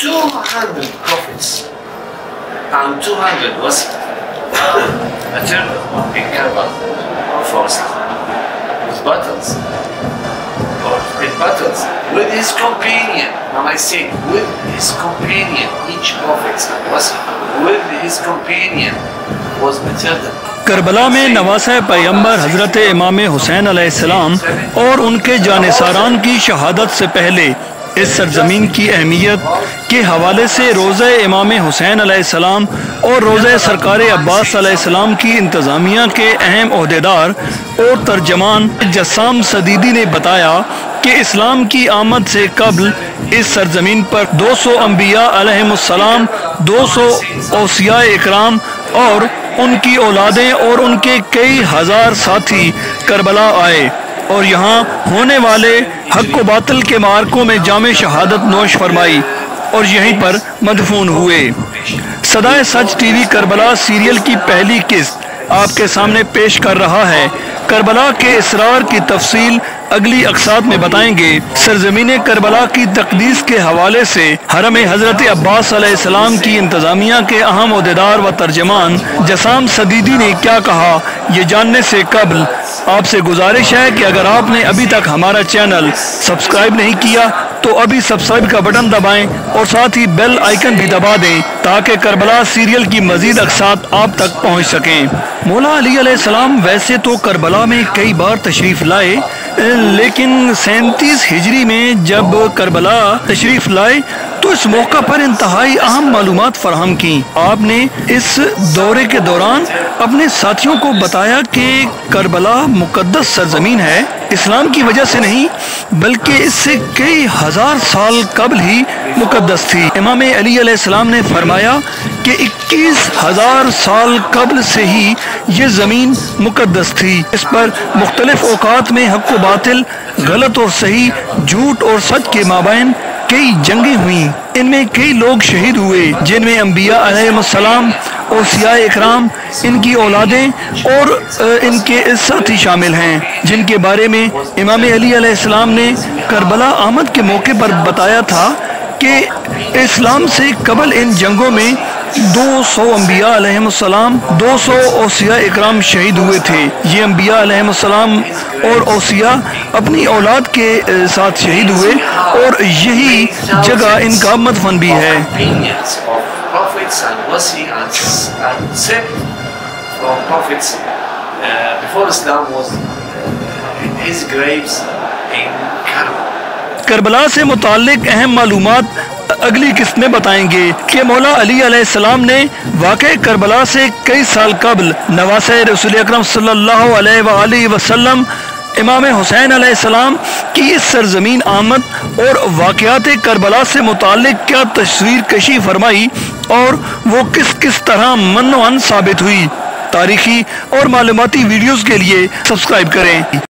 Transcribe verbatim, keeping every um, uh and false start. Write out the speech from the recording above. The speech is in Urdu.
two hundred prophets and two hundred was martyred in Karbala for Islam, with battles, or in battles, with his companion. Now I say, with his companion, each prophet was with his companion was martyred. Karbala میں نواسہ پیغمبر حضرت امام حسین علیہ السلام اور ان کے جانثاران کی شہادت سے پہلے اس سرزمین کی اہمیت کے حوالے سے روضہ امام حسین علیہ السلام اور روضہ سرکار عباس علیہ السلام کی انتظامیہ کے اہم عہدیدار اور ترجمان جسام صدیدی نے بتایا کہ اسلام کی آمد سے قبل اس سرزمین پر دو سو انبیاء علیہم السلام، دو سو اوصیاء اکرام اور ان کی اولادیں اور ان کے کئی ہزار ساتھی کربلا آئے اور یہاں ہونے والے حق و باطل کے معرکوں میں جامع شہادت نوش فرمائی اور یہیں پر مدفون ہوئے۔ صدائے سچ ٹی وی کربلا سیریل کی پہلی قسط آپ کے سامنے پیش کر رہا ہے۔ کربلا کے اسرار کی تفصیل اگلی اقساط میں بتائیں گے۔ سرزمین کربلا کی تقدیس کے حوالے سے حرم حضرت عباس علیہ السلام کی انتظامیہ کے اہم عہدیدار و ترجمان جسام صدیدی نے کیا کہا، یہ جاننے سے قبل آپ سے گزارش ہے کہ اگر آپ نے ابھی تک ہمارا چینل سبسکرائب نہیں کیا تو ابھی سبسکرائب کا بٹن دبائیں اور ساتھ ہی بیل آئیکن بھی دبا دیں تاکہ کربلا سیریل کی مزید اقساط آپ تک پہنچ سکیں۔ مولا علی علیہ السلام ویسے تو کربلا میں کئی بار تشریف لائے، لیکن سینتیس ہجری میں جب کربلا تشریف لائے تو اس موقع پر انتہائی اہم معلومات فراہم کی۔ آپ نے اس دورے کے دوران اپنے ساتھیوں کو بتایا کہ کربلا مقدس سرزمین ہے، اسلام کی وجہ سے نہیں بلکہ اس سے کئی ہزار سال قبل ہی مقدس تھی۔ امام علی علیہ السلام نے فرمایا کہ اکیس ہزار سال قبل سے ہی یہ زمین مقدس تھی۔ اس پر مختلف اوقات میں حق و باطل، غلط اور صحیح، جھوٹ اور سچ کے مابین کئی جنگیں ہوئیں، ان میں کئی لوگ شہید ہوئے جن میں انبیاء علیہ السلام، اوصیاء اکرام، ان کی اولادیں اور ان کے ساتھی شامل ہیں، جن کے بارے میں امام علی علیہ السلام نے کربلا آمد کے موقع پر بتایا تھا کہ اسلام سے قبل ان جنگوں میں دو سو انبیاء علیہ السلام، دو سو اوصیاء اکرام شہید ہوئے تھے۔ یہ انبیاء علیہ السلام اور اوصیاء اپنی اولاد کے ساتھ شہید ہوئے اور یہی جگہ ان کا مدفن بھی ہے۔ کربلا سے متعلق اہم معلومات اگلی قسط میں بتائیں گے کہ مولا علی علیہ السلام نے واقع کربلا سے کئی سال قبل نواسہ رسول اکرم صلی اللہ علیہ وآلہ وسلم امام حسین علیہ السلام کی اس سرزمین آمد اور واقعات کربلا سے متعلق کیا تصویر کشی فرمائی اور وہ کس کس طرح من و عن ثابت ہوئی۔ تاریخی اور معلوماتی ویڈیوز کے لیے سبسکرائب کریں۔